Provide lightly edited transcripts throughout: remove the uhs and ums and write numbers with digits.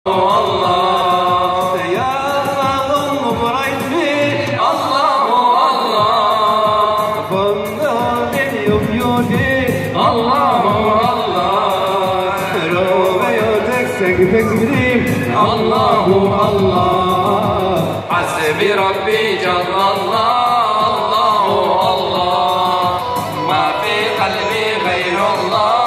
الله يا الله بريتي الله الله فضل يوميودي الله الله روبيوتك سكتكري الله الله حسبي ربي جل الله الله الله ما في قلبي غير الله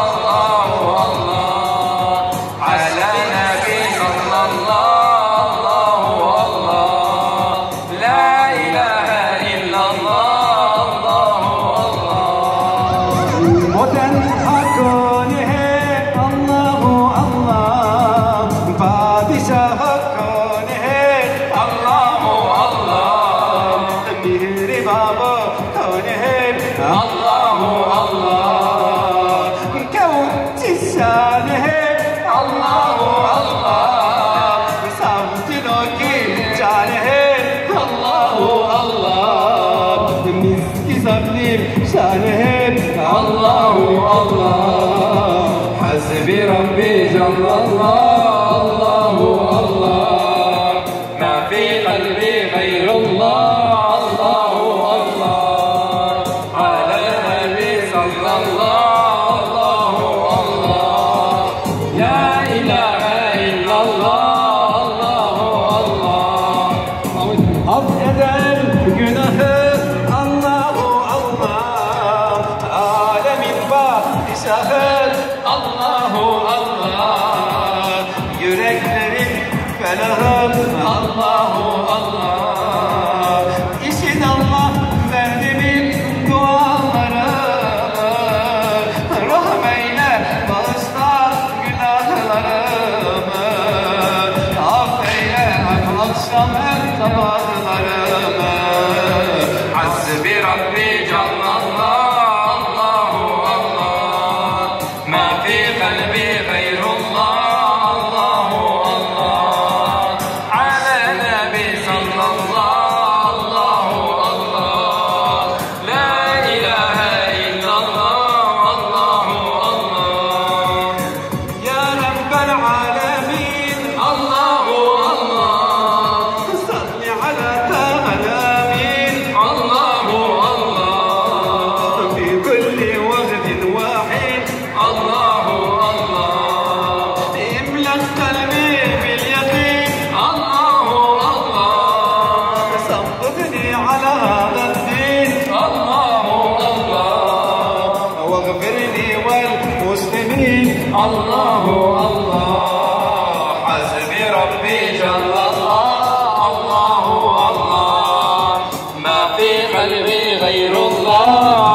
الله الله كون تسانه الله الله سامتنك جانه الله الله مسك زمني شانه الله الله حسبي ربي جل الله الله الله ما في قلبي غير الله affeder günahı Allahu Allah alemin padişahı Allahu Allah yüreklerin felahı Allahu Allah işin Allah verdiğim duaları rahmeyle bağışla günahlarımı affeyle akşam sabahlarımı Hasbi Rabbi Cellallah Allahu Allah ma fi kalbi gayrullah Allahu Allah ala nabi sallallahu Allahu Allah la ilahe illallah Allahu Allah ya Rabbel alemin Allahu Allah الله الله حسبي ربي جل الله الله الله ما في قلبي غير الله